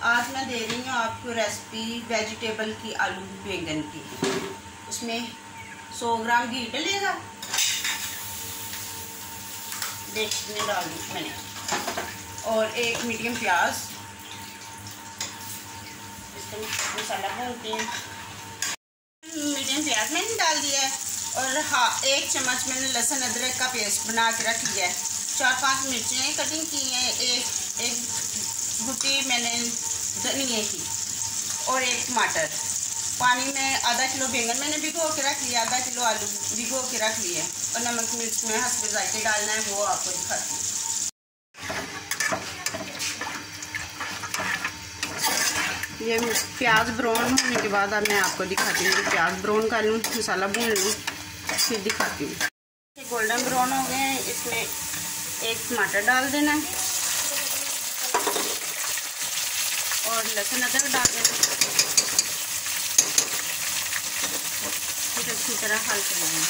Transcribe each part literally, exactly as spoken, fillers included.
आज मैं दे रही हूँ आपको रेसिपी वेजिटेबल की, आलू बैंगन की। उसमें सौ ग्राम घी डलेगा, देखने डाल दी मैंने, और एक मीडियम प्याज। इसका मसाला भूनते हैं। मीडियम प्याज मैंने डाल दिया है, और हाँ एक चम्मच मैंने लहसुन अदरक का पेस्ट बना के रख लिया है। चार पांच मिर्चें कटिंग की हैं, एक एक गुटी मैंने धनिया की, और एक टमाटर। पानी में आधा किलो बैंगन मैंने भिगो के रख लिया, आधा किलो आलू भिगो के रख लिए, और नमक मिर्च में हंसपे जाके डालना है, वो आपको दिखाती हूँ। ये प्याज ब्राउन होने के बाद अब मैं आपको दिखाती हूँ। प्याज ब्राउन कर लूँ, मसाला भून लूँ, फिर दिखाती हूँ। ये गोल्डन ब्राउन हो गए हैं, इसमें एक टमाटर डाल देना है और लहसुन अदरक डाल देना, फिर अच्छी तरह हल कर लेना।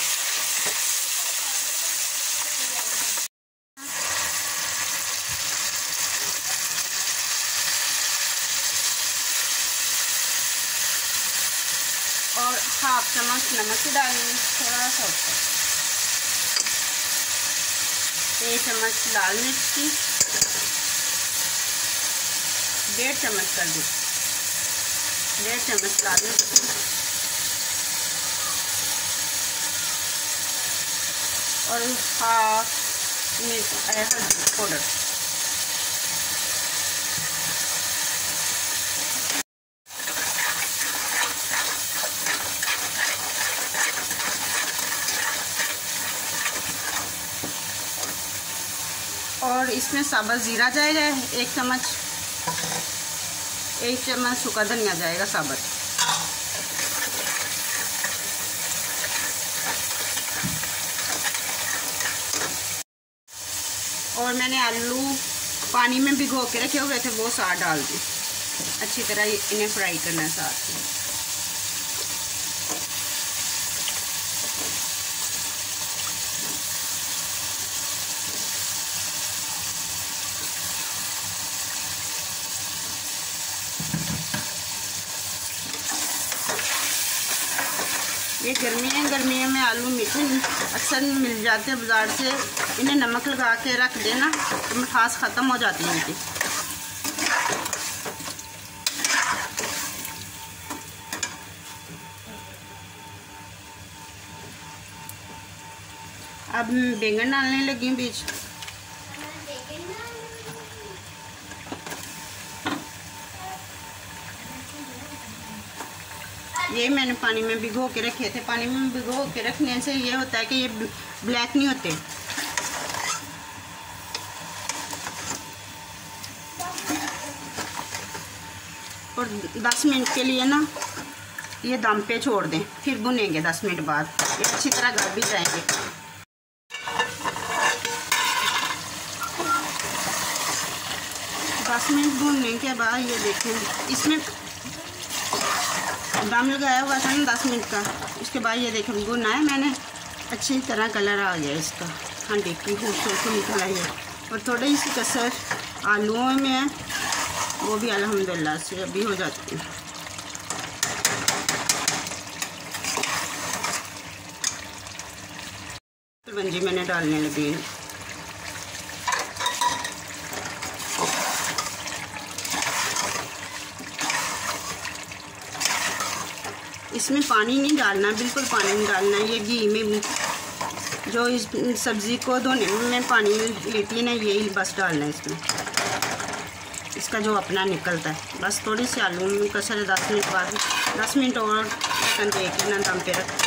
और हाफ चम्मच नमक की डालनी, थोड़ा सा ऊपर। एक चम्मच लाल मिर्च की, डेढ़ चम्मच कर दी, डेढ़ चम्मच लाल मिर्च की, और हाफ मिर्च हल्दी पाउडर। और इसमें साबुत जीरा जाएगा एक चम्मच, एक चम्मच सूखा धनिया जाएगा साबुत। और मैंने आलू पानी में भिगो के रखे हुए थे, वो साथ डाल दी। अच्छी तरह इन्हें फ्राई करना है साथ में। ये गर्मियाँ गर्मियों में आलू मीठे अक्सर मिल जाते हैं बाज़ार से। इन्हें नमक लगा के रख देना तो मिठास ख़त्म हो जाती है इनकी। अब बैंगन डालने लगी बीच। ये मैंने पानी में भिगो के रखे थे। पानी में भिगो के रखने से ये होता है कि ये ब्लैक नहीं होते। और दस मिनट के लिए ना ये दम पे छोड़ दें, फिर भुनेंगे दस मिनट बाद। ये अच्छी तरह गल भी जाएंगे। दस मिनट भुनने के बाद ये देखें, इसमें दम लगाया हुआ था ना दस मिनट का। उसके बाद ये देखें भुना है मैंने, अच्छी तरह कलर आ गया इसका, हांडी की खूबसूरती निकल आई है। और थोड़ी सी कसर आलूओं में है, वो भी अल्हम्दुलिल्लाह से अभी हो जाती है। कलवंजी मैंने डालने लगी। इसमें पानी नहीं डालना, बिल्कुल पानी नहीं डालना। ये घी में जो इस सब्ज़ी को धोने में पानी लेती है ना, यही बस डालना है इसमें, इसका जो अपना निकलता है। बस थोड़ी सी आलू में कसर है। दस मिनट बाद दस मिनट और ढक्कन देख लेना, दम पे रख।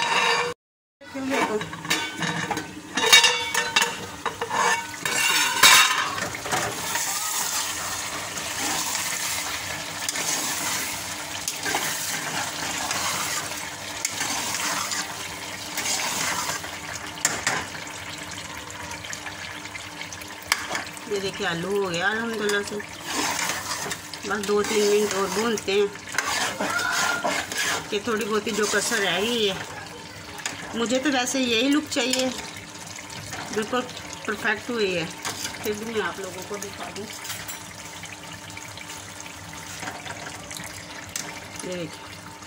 ये देखिए आलू हो गया अल्हम्दुलिल्लाह से। बस दो तीन मिनट और भूनते हैं कि थोड़ी बहुत ही जो कसर रह गई है। मुझे तो वैसे यही लुक चाहिए, बिल्कुल परफेक्ट हुई है। फिर भी मैं आप लोगों को दिखा दूँ। ये देखिए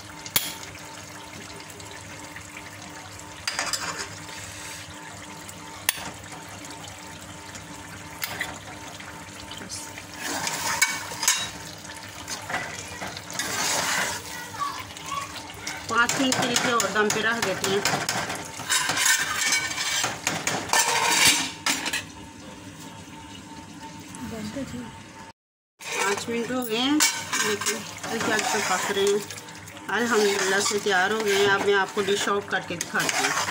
पाँच मिनट के लिए और दम पे रख देते हैं। पाँच मिनट हो गए हैं, देखिए हल्के हल्के पक रहे हैं। अल्हम्दुलिल्लाह से तैयार हो गए हैं। अब मैं आपको डिश आउट करके दिखाती हूँ।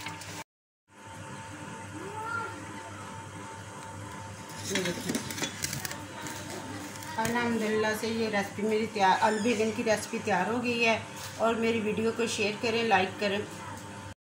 ये देखिए अल्हम्दुलिल्लाह से ये रेसिपी मेरी तैयार, आलू बैंगन की रेसिपी तैयार हो गई है। और मेरी वीडियो को शेयर करें, लाइक करें।